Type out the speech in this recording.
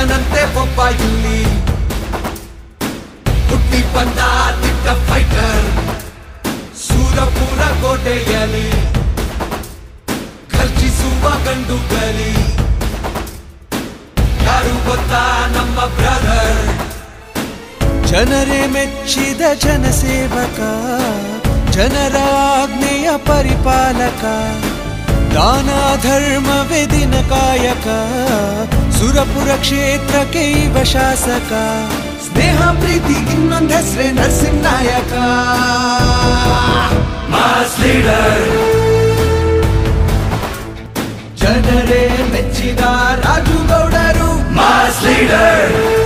ಅವನಂತೆ ಒಬ್ಬ ಇಲ್ಲಿ ಹುಟ್ಟಿ ಬಂದ ದಿಟ್ಟ ಫೈಟರ್ ಸೂರಪುರ ಕೋಟೆಯಲ್ಲಿ ಖರ್ಚಿಸುವ ಗಂಡುಗಲಿ ಯಾರು ಗೊತ್ತಾ ನಮ್ಮ ಬ್ರದರ್ ಜನರೇ ಮೆಚ್ಚಿದ ಜನಸೇವಕ ಜನರ ಆಜ್ಞೆಯ ಪರಿಪಾಲಕ ದಾನ ಧರ್ಮವೇ ದಿನ ಕಾಯಕ ಸುರಪುರ ಕ್ಷೇತ್ರಕ್ಕೆ ಇವ ಶಾಸಕ ಸ್ನೇಹ ಪ್ರೀತಿ ಇನ್ನೊಂದು ಹೆಸರೇ ನರಸಿಂಹ ನಾಯಕ ಮಾಸ್ ಲೀಡರ್ ಜನರೇ ಮೆಚ್ಚಿದ ರಾಜು ಗೌಡರು ಮಾಸ್ ಲೀಡರ್